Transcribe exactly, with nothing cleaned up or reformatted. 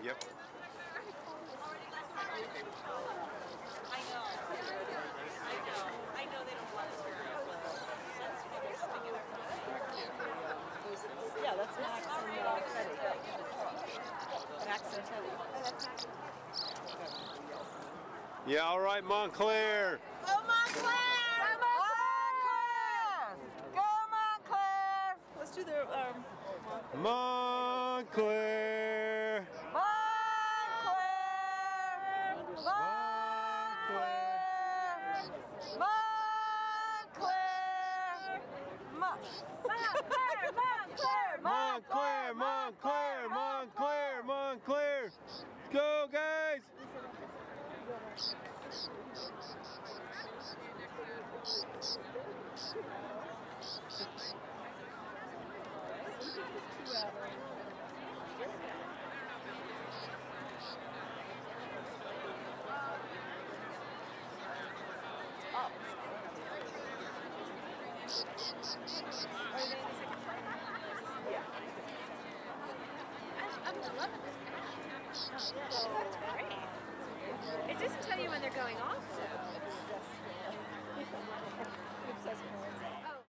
Yep. I know. I know. I know they don't want us here. That's sticking their Yeah, that's Max and uh, Freddie. Max and Teddy. Yeah, all right, Montclair. Go Montclair! Go Montclair! Go Montclair! Let's do the um, Montclair. Montclair! Montclair! Montclair! Montclair! Montclair, Montclair, Montclair, Montclair. Let's go, guys. I'm loving this now. That's great. It doesn't tell you when they're going off, though.